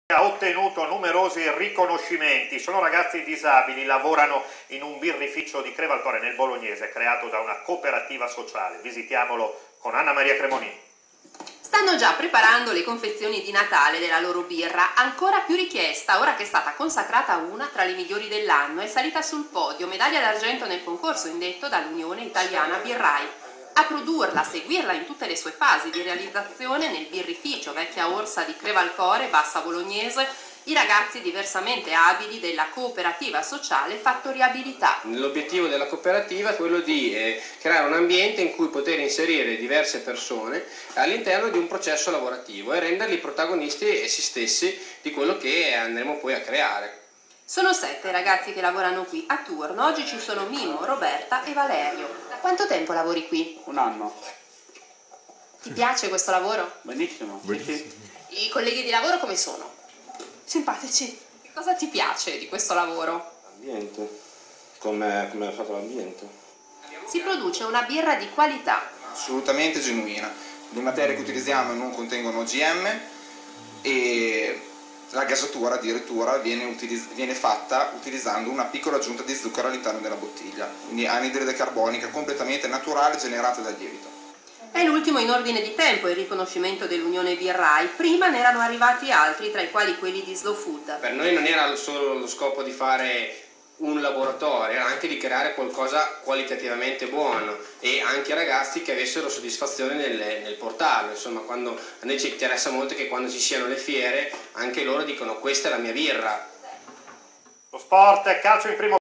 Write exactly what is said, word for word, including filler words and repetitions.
Ha ottenuto numerosi riconoscimenti. Sono ragazzi disabili, lavorano in un birrificio di Crevalcore nel Bolognese, creato da una cooperativa sociale. Visitiamolo con Anna Maria Cremonini. Stanno già preparando le confezioni di Natale della loro birra, ancora più richiesta ora che è stata consacrata una tra le migliori dell'anno. È salita sul podio, medaglia d'argento nel concorso indetto dall'Unione Italiana Birrai. A produrla, a seguirla in tutte le sue fasi di realizzazione nel birrificio Vecchia Orsa di Crevalcore, Bassa Bolognese, i ragazzi diversamente abili della cooperativa sociale Fattoriabilità. L'obiettivo della cooperativa è quello di eh, creare un ambiente in cui poter inserire diverse persone all'interno di un processo lavorativo e renderli protagonisti essi stessi di quello che andremo poi a creare. Sono sette i ragazzi che lavorano qui a turno. Oggi ci sono Mimmo, Roberta e Valerio. Quanto tempo lavori qui? Un anno. Ti piace questo lavoro? Benissimo. Benissimo. I colleghi di lavoro come sono? Simpatici. Che cosa ti piace di questo lavoro? L'ambiente. Come è fatto l'ambiente. Si produce una birra di qualità. Assolutamente genuina. Le materie che utilizziamo non contengono O G M e la gasatura addirittura viene, viene fatta utilizzando una piccola aggiunta di zucchero all'interno della bottiglia, quindi anidride carbonica completamente naturale generata dal lievito. È l'ultimo in ordine di tempo il riconoscimento dell'Unione Birrai. Prima ne erano arrivati altri, tra i quali quelli di Slow Food. Per noi non era solo lo scopo di fare un laboratorio, era anche di creare qualcosa qualitativamente buono e anche ragazzi che avessero soddisfazione nel, nel portarlo. Insomma, quando, a noi ci interessa molto che quando ci siano le fiere anche loro dicono: questa è la mia birra. Lo sport, calcio in primo